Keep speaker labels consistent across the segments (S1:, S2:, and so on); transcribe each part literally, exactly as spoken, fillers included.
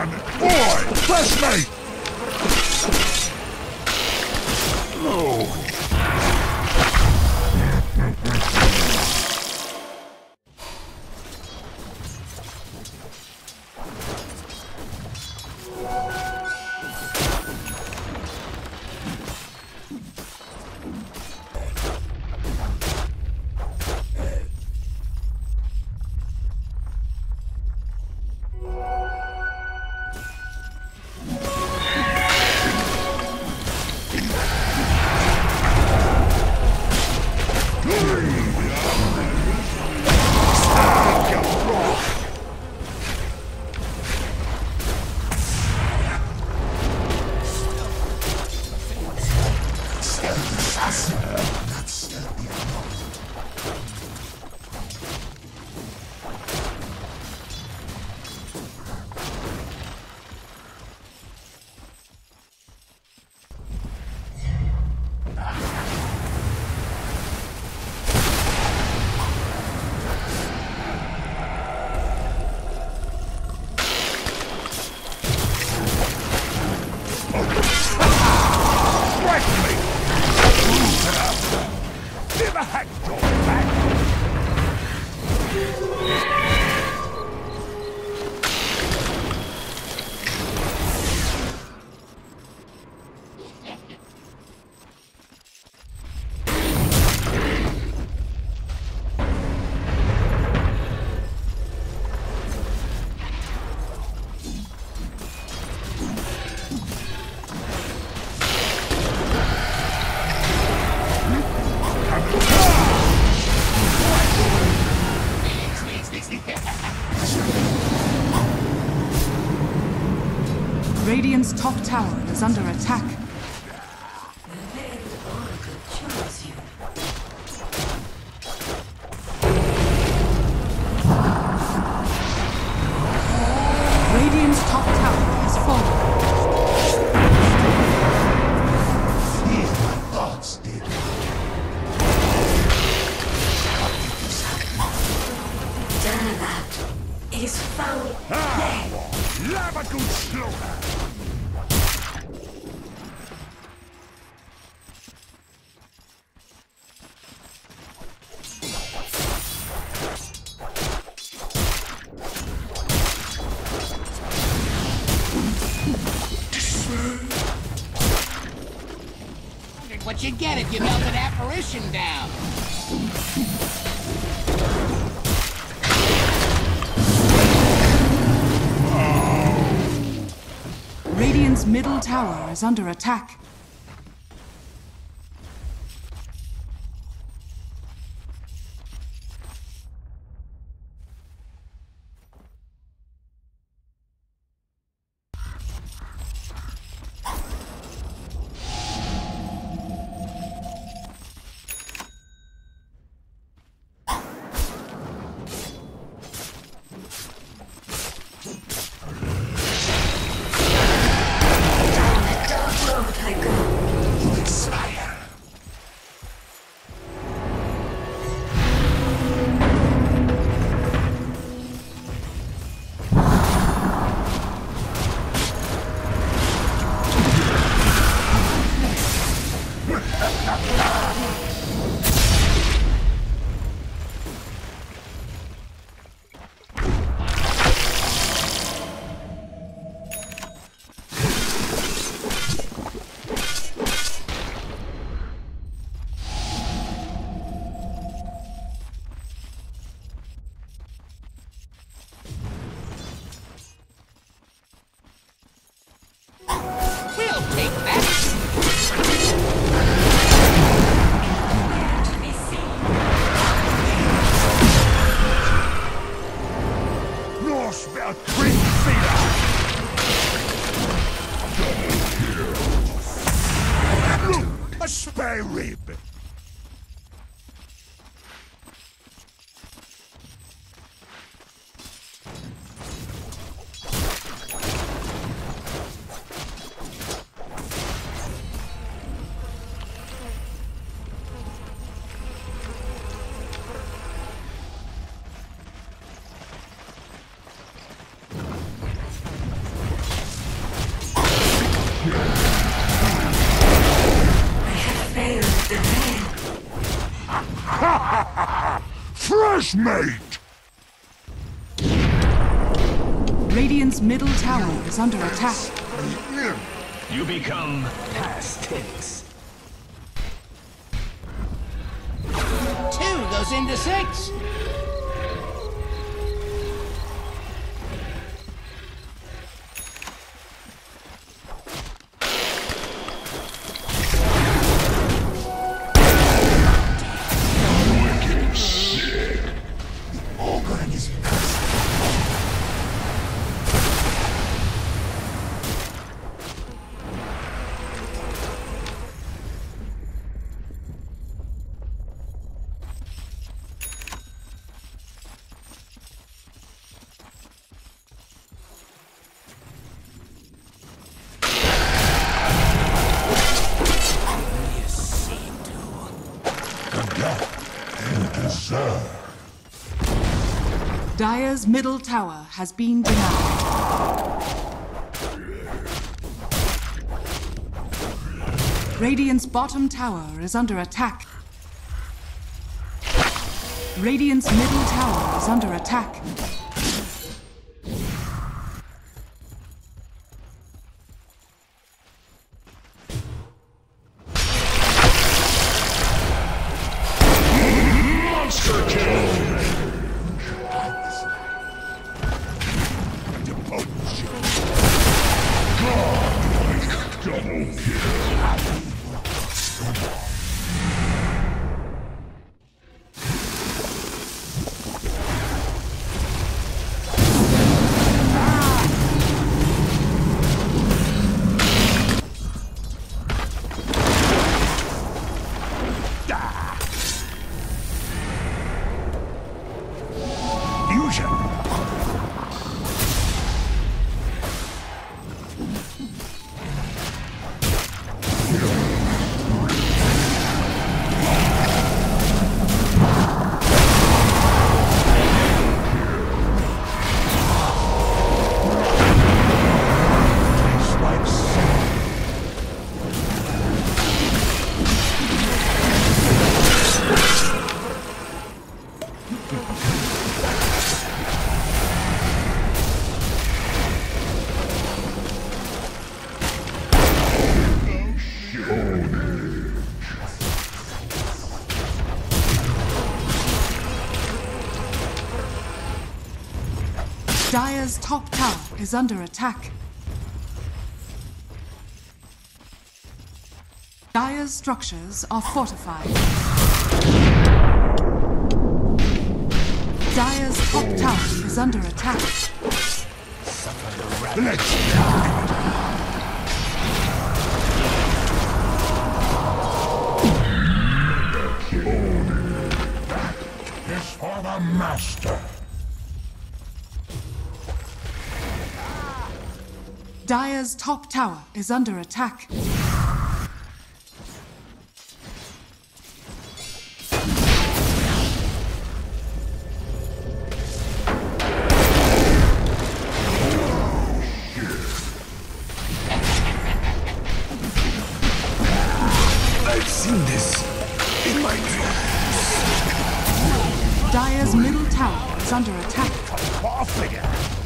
S1: on! Boy! Press me! Oh.
S2: Radiant's top tower is under attack. Radiant's top tower has fallen.
S3: It is foul.
S1: Ah, Lavagoon slaughter!
S4: What you get if you melt an apparition down?
S2: Radiant's middle tower is under attack. A spare rib!
S1: Fresh mate!
S2: Radiant's middle tower is under attack.
S5: You become past tense.
S4: Two goes into six.
S2: Dire's middle tower has been denied. Radiant's bottom tower is under attack. Radiant's middle tower is under attack.
S1: Monster kill! Double kill!
S2: Dire's top tower is under attack. Dire's structures are fortified. Dire's top tower is under attack.
S1: Let's go! That is for the master.
S2: Dire's top tower is under attack.
S5: I've seen this in my dreams.
S2: Dire's middle tower is under attack.
S1: Off again.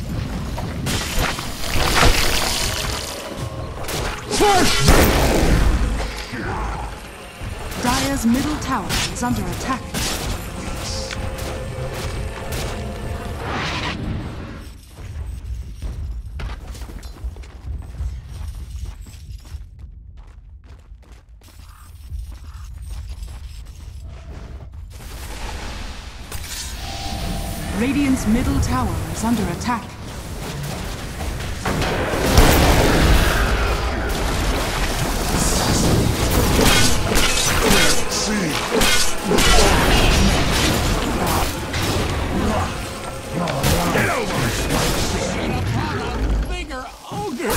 S2: Dire's middle tower is under attack. Radiant's middle tower is under attack.
S4: Bigger ogre.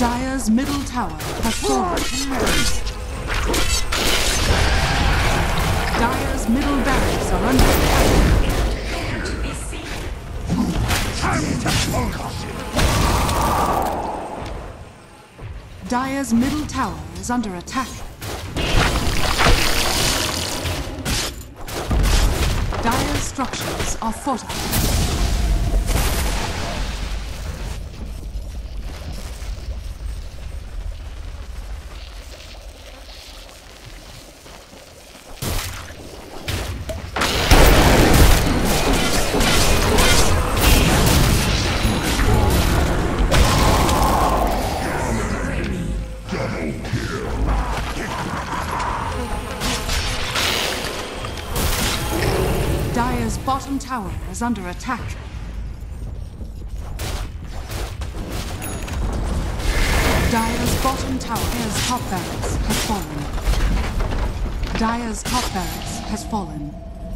S2: Dire's middle tower has fallen. Dire's middle barracks are under attack.
S1: Time to focus.
S2: Dire's middle tower is under attack. Dire's structures are fortified. Dire's bottom tower is under attack. Dire's bottom tower, Dire's top barracks has fallen. Dire's top barracks has fallen.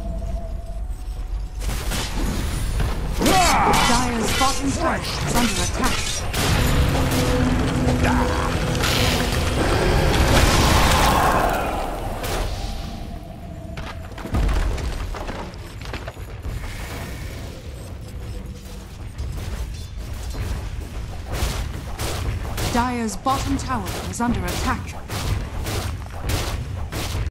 S2: Dire's bottom tower is under attack. Dire's bottom tower is under attack.